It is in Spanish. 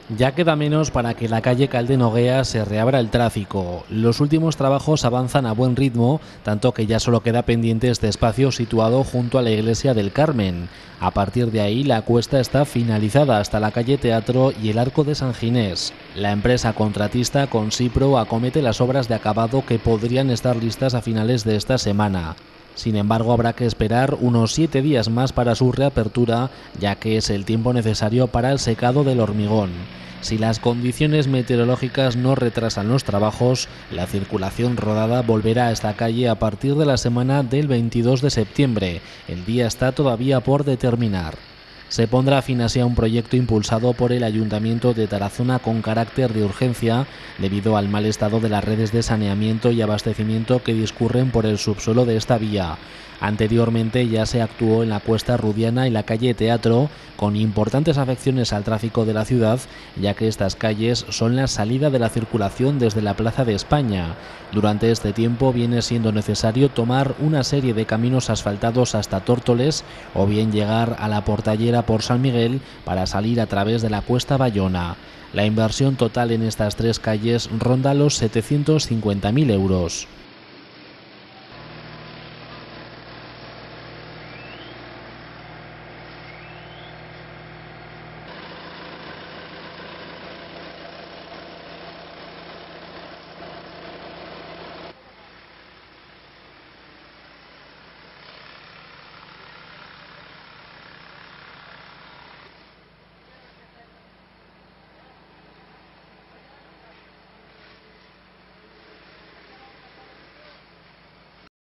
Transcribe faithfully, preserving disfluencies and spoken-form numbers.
Ya queda menos para que la calle Caldenoguea se reabra el tráfico. Los últimos trabajos avanzan a buen ritmo, tanto que ya solo queda pendiente este espacio situado junto a la iglesia del Carmen. A partir de ahí, la cuesta está finalizada hasta la calle Teatro y el Arco de San Ginés. La empresa contratista Consipro acomete las obras de acabado que podrían estar listas a finales de esta semana. Sin embargo, habrá que esperar unos siete días más para su reapertura, ya que es el tiempo necesario para el secado del hormigón. Si las condiciones meteorológicas no retrasan los trabajos, la circulación rodada volverá a esta calle a partir de la semana del veintidós de septiembre. El día está todavía por determinar. Se pondrá fin así a un proyecto impulsado por el Ayuntamiento de Tarazona con carácter de urgencia debido al mal estado de las redes de saneamiento y abastecimiento que discurren por el subsuelo de esta vía. Anteriormente ya se actuó en la Cuesta Rudiana y la calle Teatro, con importantes afecciones al tráfico de la ciudad, ya que estas calles son la salida de la circulación desde la Plaza de España. Durante este tiempo viene siendo necesario tomar una serie de caminos asfaltados hasta Tórtoles o bien llegar a la Portallera por San Miguel para salir a través de la Cuesta Bayona. La inversión total en estas tres calles ronda los setecientos cincuenta mil euros.